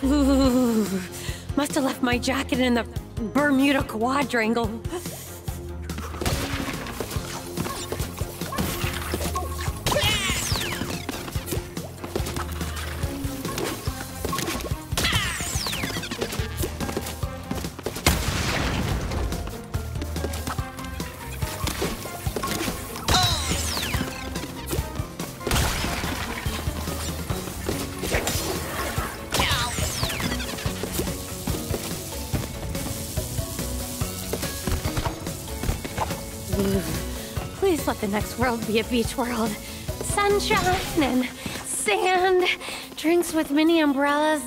Ooh, must have left my jacket in the Bermuda Quadrangle. Please let the next world be a beach world. Sunshine and sand, drinks with mini umbrellas.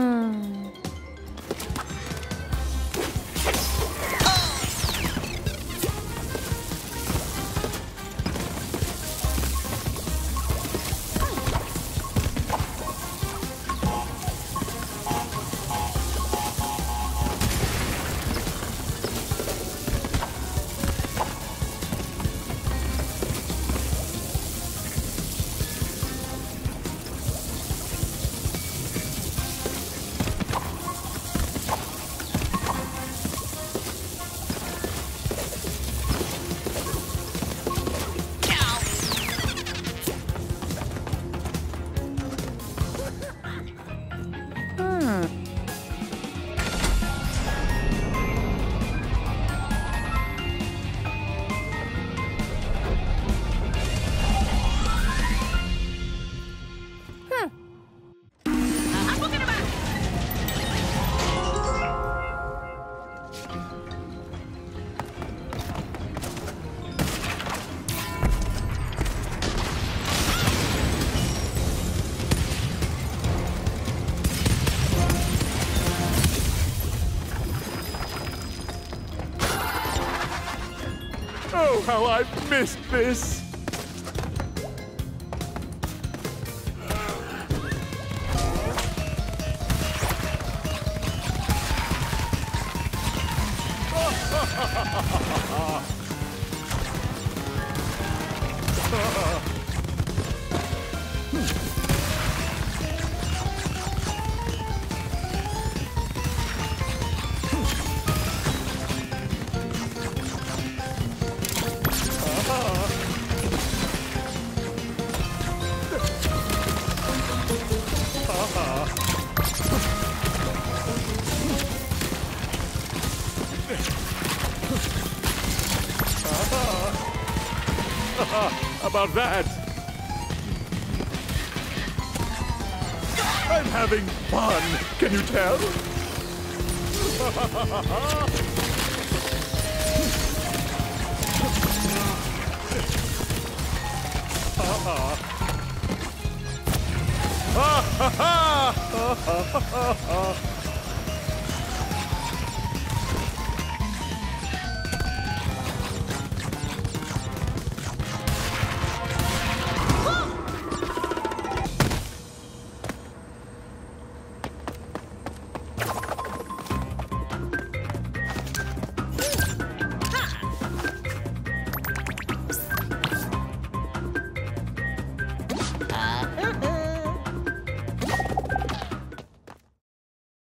Oh, how I've missed this! About that. I'm having fun. Can you tell?